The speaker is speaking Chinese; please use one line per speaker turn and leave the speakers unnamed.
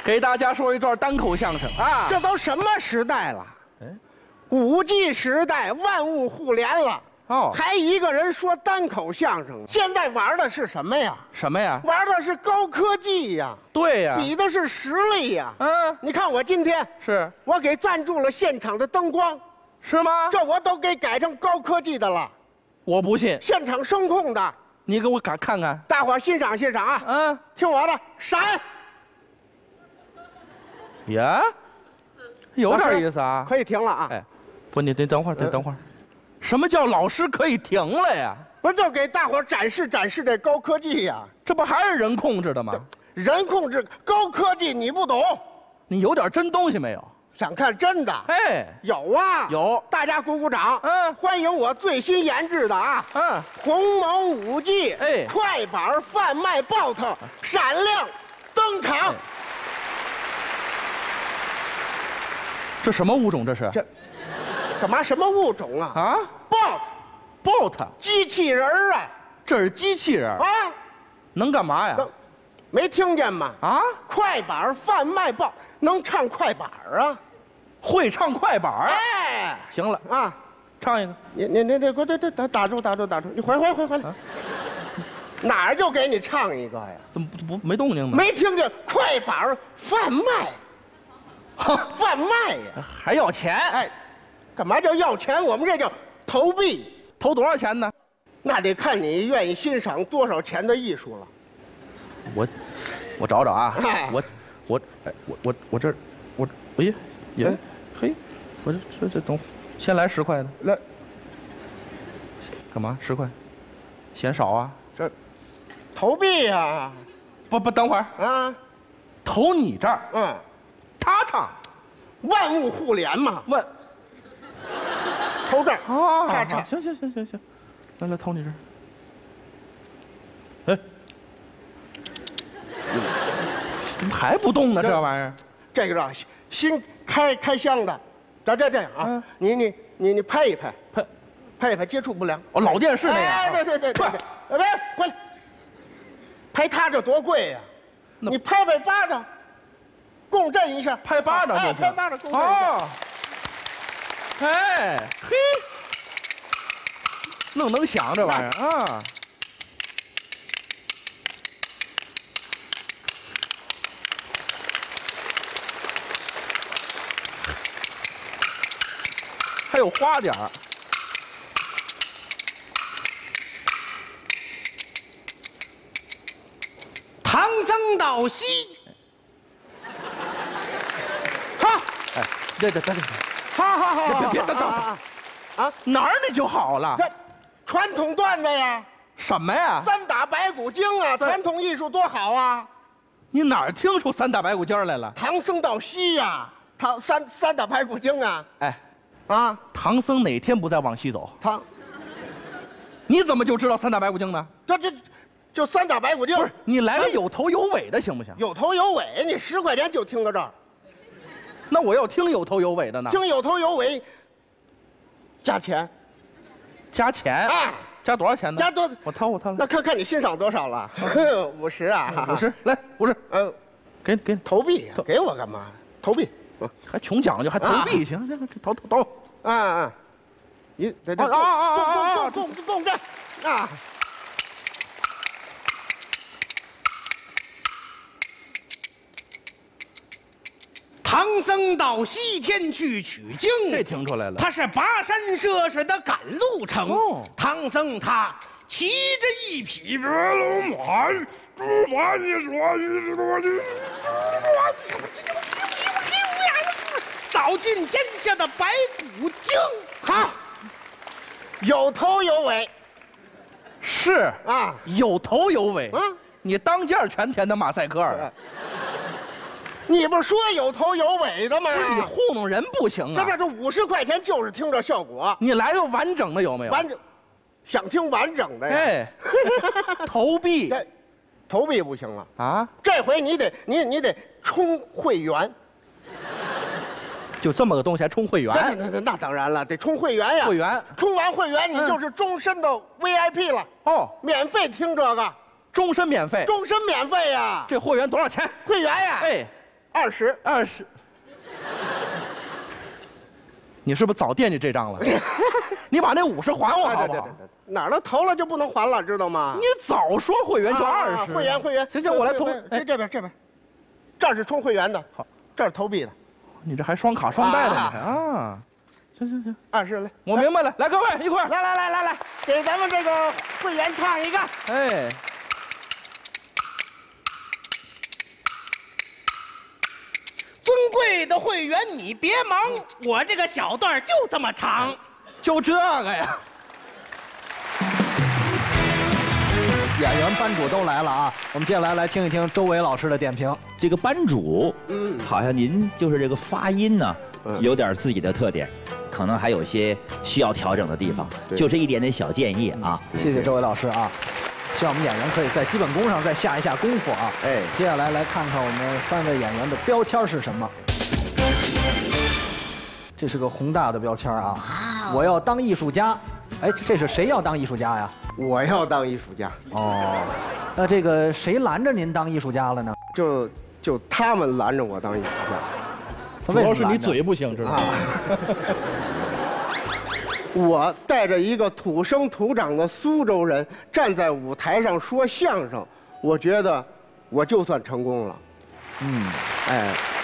给大家说一段单口相声啊！
这都什么时代了？
哎
5G 时代，万物互联了。
哦，
还一个人说单口相声，现在玩的是什么呀？
什么呀？
玩的是高科技呀，
对呀，
比的是实力呀。
嗯，
你看我今天，
是
我给赞助了现场的灯光，
是吗？
这我都给改成高科技的了，
我不信，
现场声控的，
你给我看看。
大伙儿欣赏欣赏啊！
嗯，
听我的，闪！
呀，有点意思啊。
可以停了啊！
哎，不，你等会儿，等会儿。什么叫老师可以停了呀？
不是就给大伙儿展示展示这高科技呀？
这不还是人控制的吗？
人控制高科技你不懂，
你有点真东西没有？
想看真的？
哎，
有啊，
有。
大家鼓鼓掌。
嗯，
欢迎我最新研制的啊，鸿蒙5G
哎
快板贩卖 BOT 闪亮登场。
这什么物种？这是？
这干嘛？什么物种啊？
啊
，BOT 机器人儿啊！
这是机器人
啊，
能干嘛呀？
没听见吗？
啊，
快板贩卖 BOT 能唱快板啊！
会唱快板儿。
哎，
行了
啊，
唱一个。
你快打住！你回来，哪儿就给你唱一个呀？
怎么不没动静呢？
没听见快板贩卖，贩卖呀！
还要钱？
哎，干嘛叫要钱？我们这叫投币。
投多少钱呢？
那得看你愿意欣赏多少钱的艺术了。
我找找啊，
哎
我这哎呀嘿，我这等，先来10块的。
来，
干嘛10块？嫌少啊？
这投币呀！
不，等会儿
啊，
投你这儿，他唱，
万物互联嘛。
问
投这儿，
啊，
他唱。
行，来投你这儿。哎，怎么还不动呢？这玩意儿，
这个啊，新开箱的，咱这样啊，你拍一拍，接触不良。
哦，老电视那样。
哎，对，回来，拍他这多贵呀！你拍巴掌，共振一下，
拍巴掌就行。
拍巴掌共振一下。
哎嘿，能响这玩意儿啊！还有花点儿。
唐僧到西，好，
哎，对，
好，
别等啊！哪儿你就好了？
这传统段子呀，
什么呀
？3打白骨精啊，传统艺术多好啊！
你哪儿听出3打白骨精来了？
唐僧到西呀，三打白骨精啊！
哎，
啊，
唐僧哪天不再往西走？
你
怎么就知道3打白骨精呢？
就3打白骨精。
不是，你来个有头有尾的行不行？
有头有尾，你10块钱就听到这儿。
那我要听有头有尾的呢？
听有头有尾，加钱。
加钱
啊？
加多少钱呢？
加多，
我掏了。
那看你欣赏多少了。50啊
？50，来50。给
投币，给我干嘛？投币，
还穷讲究，还投币？行，投。
你共振啊！
唐僧到西天去取经，
这听出来了。
他是跋山涉水的赶路程。唐僧他骑着一匹白龙马，扫尽天下的白骨精。
好，有头有尾。
是
啊，
有头有尾。你当件全填的马赛克尔。
你不说有头有尾的吗？
不是你糊弄人不行啊！
这50块钱就是听这效果。
你来个完整的有没有？
完整，想听完整的呀？
哎，投币，
投币不行了
啊！
这回你得充会员。
就这么个东西还充会员？
那当然了，得充会员呀！
会员，
充完会员你就是终身的 VIP 了。
哦，
免费听这个，
终身免费。
终身免费呀！
这会员多少钱？
会员呀，
哎
20。
你是不是早惦记这账了？你把那50还我好不好？
哪儿都投了就不能还了，知道吗？
你早说会员就20。
会员。
行，我来投。
这边，这儿是充会员的，好，这儿投币的。
你这还双卡双待的，你看啊。行
，20来，
我明白了，来各位一块儿，
来，给咱们这个会员唱一个。
哎，
尊贵的会员你别忙，我这个小段就这么长，
就这个呀。
演员班主都来了啊！我们接下来听一听周伟老师的点评。
这个班主，好像您就是这个发音呢，有点自己的特点，可能还有些需要调整的地方，就这一点点小建议啊。
谢谢周伟老师啊！希望我们演员可以在基本功上再下一下功夫啊！哎，接下来看看我们3位演员的标签是什么。这是个宏大的标签啊！我要当艺术家。哎，这是谁要当艺术家呀？
我要当艺术家。
哦，那这个谁拦着您当艺术家了呢？
就他们拦着我当艺术家。
主要是你嘴不行，知道吗？
我带着一个土生土长的苏州人站在舞台上说相声，我觉得我就算成功了。
哎，